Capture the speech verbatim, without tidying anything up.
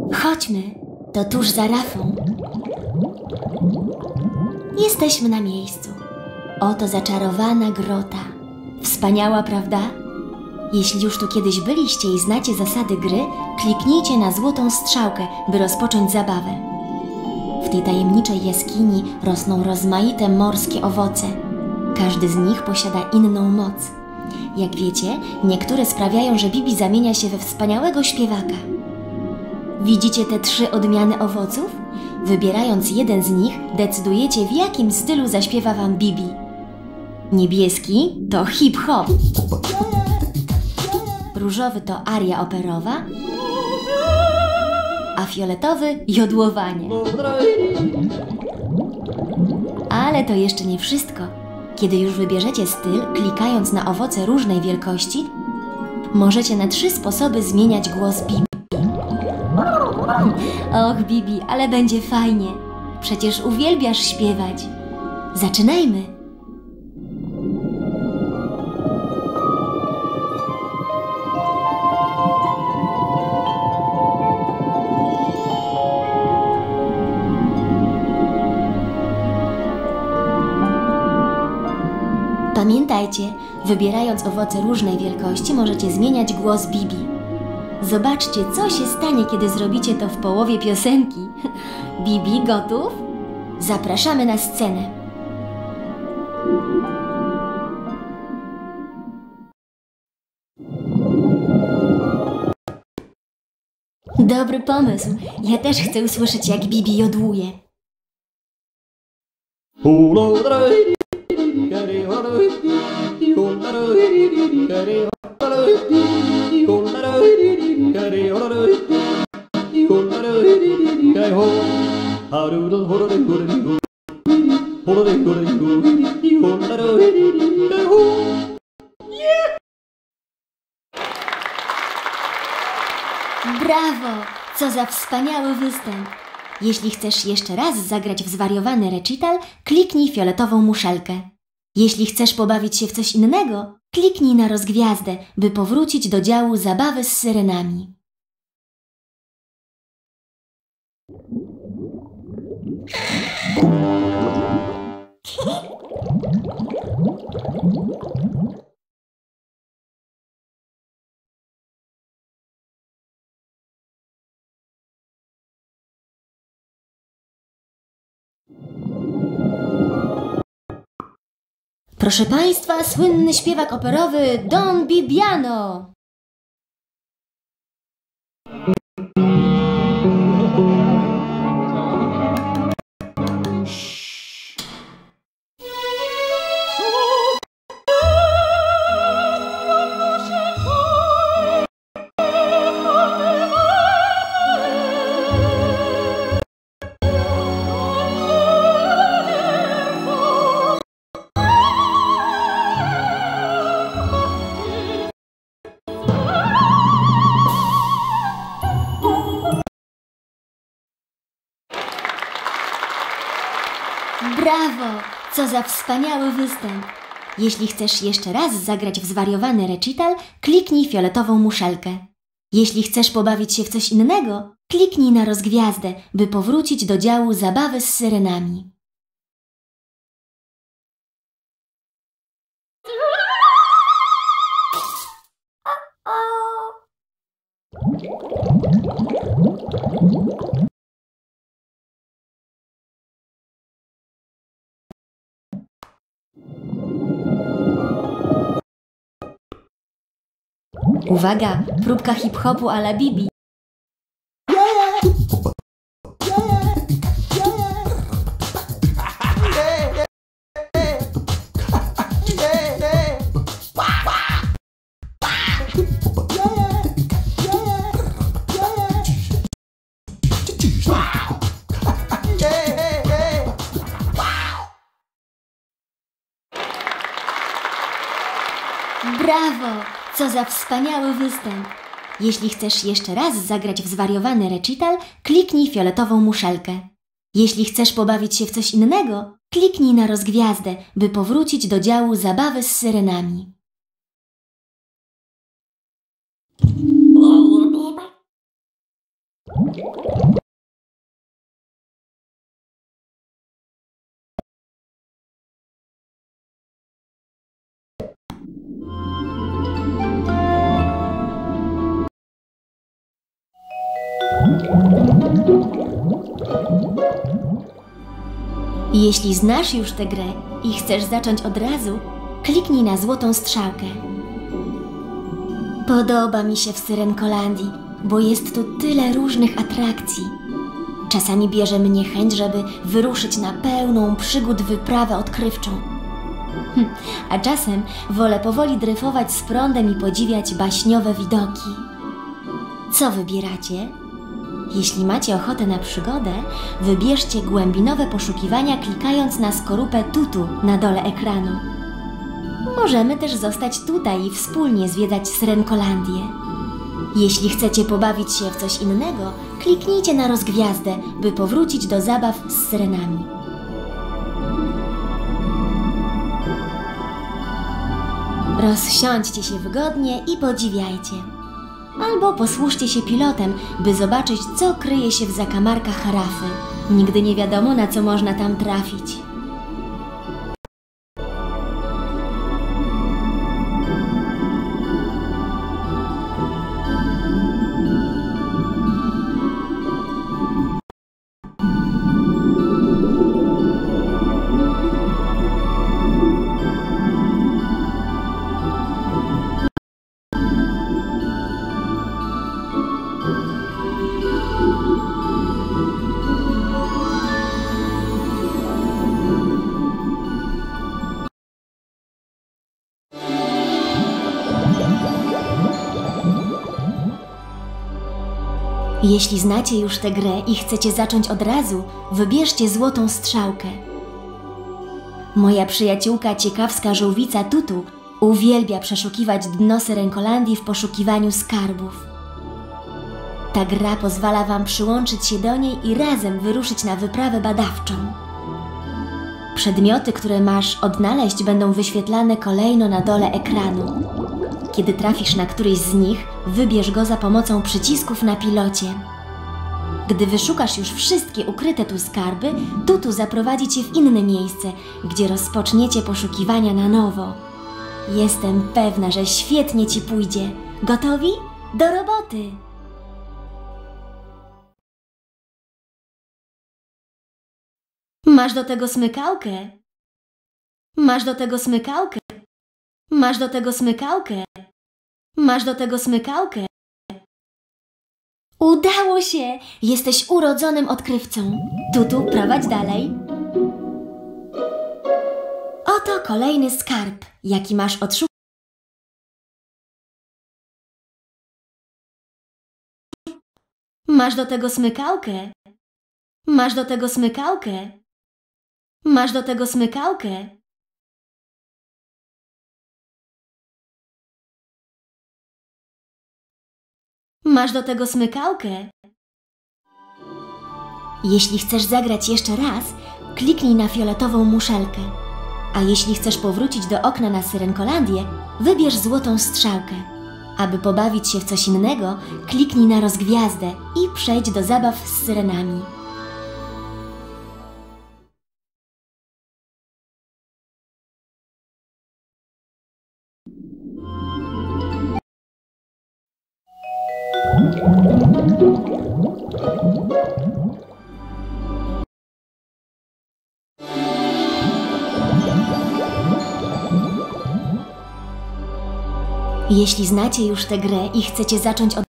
Chodźmy, to tuż za rafą. Jesteśmy na miejscu. Oto zaczarowana grota. Wspaniała, prawda? Jeśli już tu kiedyś byliście i znacie zasady gry, kliknijcie na złotą strzałkę, by rozpocząć zabawę. W tej tajemniczej jaskini rosną rozmaite morskie owoce. Każdy z nich posiada inną moc. Jak wiecie, niektóre sprawiają, że Bibi zamienia się we wspaniałego śpiewaka. Widzicie te trzy odmiany owoców? Wybierając jeden z nich, decydujecie, w jakim stylu zaśpiewa wam Bibi. Niebieski to hip-hop. Różowy to aria operowa, a fioletowy jodłowanie. Ale to jeszcze nie wszystko. Kiedy już wybierzecie styl, klikając na owoce różnej wielkości, możecie na trzy sposoby zmieniać głos Bibi. Och, Bibi, ale będzie fajnie. Przecież uwielbiasz śpiewać. Zaczynajmy! Pamiętajcie, wybierając owoce różnej wielkości, możecie zmieniać głos Bibi. Zobaczcie, co się stanie, kiedy zrobicie to w połowie piosenki. Bibi, gotów? Zapraszamy na scenę. Dobry pomysł. Ja też chcę usłyszeć, jak Bibi jodłuje. Brawo! Co za wspaniały występ! Jeśli chcesz jeszcze raz zagrać w zwariowany recital, kliknij fioletową muszelkę. Jeśli chcesz pobawić się w coś innego, kliknij na rozgwiazdę, by powrócić do działu zabawy z syrenami. Proszę Państwa, słynny śpiewak operowy Don Bibiano. Brawo! Co za wspaniały występ! Jeśli chcesz jeszcze raz zagrać w zwariowany recital, kliknij fioletową muszelkę. Jeśli chcesz pobawić się w coś innego, kliknij na rozgwiazdę, by powrócić do działu zabawy z syrenami. Uwaga, próbka hip-hopu a la Bibi. Brawo! Co za wspaniały występ! Jeśli chcesz jeszcze raz zagrać w zwariowany recital, kliknij fioletową muszelkę. Jeśli chcesz pobawić się w coś innego, kliknij na rozgwiazdę, by powrócić do działu zabawy z syrenami. Jeśli znasz już tę grę i chcesz zacząć od razu, kliknij na złotą strzałkę. Podoba mi się w Syrenkolandii, bo jest tu tyle różnych atrakcji. Czasami bierze mnie chęć, żeby wyruszyć na pełną przygód wyprawę odkrywczą. Hm, a czasem wolę powoli dryfować z prądem i podziwiać baśniowe widoki. Co wybieracie? Jeśli macie ochotę na przygodę, wybierzcie głębinowe poszukiwania, klikając na skorupę Tutu na dole ekranu. Możemy też zostać tutaj i wspólnie zwiedzać Syrenkolandię. Jeśli chcecie pobawić się w coś innego, kliknijcie na rozgwiazdę, by powrócić do zabaw z syrenami. Rozsiądźcie się wygodnie i podziwiajcie. Albo posłużcie się pilotem, by zobaczyć, co kryje się w zakamarkach rafy. Nigdy nie wiadomo, na co można tam trafić. Jeśli znacie już tę grę i chcecie zacząć od razu, wybierzcie złotą strzałkę. Moja przyjaciółka ciekawska żółwica Tutu uwielbia przeszukiwać dno Syrenkolandii w poszukiwaniu skarbów. Ta gra pozwala wam przyłączyć się do niej i razem wyruszyć na wyprawę badawczą. Przedmioty, które masz odnaleźć, będą wyświetlane kolejno na dole ekranu. Kiedy trafisz na któryś z nich, wybierz go za pomocą przycisków na pilocie. Gdy wyszukasz już wszystkie ukryte tu skarby, Tutu zaprowadzi cię w inne miejsce, gdzie rozpoczniecie poszukiwania na nowo. Jestem pewna, że świetnie ci pójdzie. Gotowi? Do roboty! Masz do tego smykałkę? Masz do tego smykałkę? Masz do tego smykałkę? Masz do tego smykałkę? Udało się! Jesteś urodzonym odkrywcą. Tutu, prowadź dalej. Oto kolejny skarb, jaki masz odszukać. Masz do tego smykałkę? Masz do tego smykałkę? Masz do tego smykałkę? Masz do tego smykałkę? Jeśli chcesz zagrać jeszcze raz, kliknij na fioletową muszelkę. A jeśli chcesz powrócić do okna na Syrenkolandię, wybierz złotą strzałkę. Aby pobawić się w coś innego, kliknij na rozgwiazdę i przejdź do zabaw z syrenami. Jeśli znacie już tę grę i chcecie zacząć od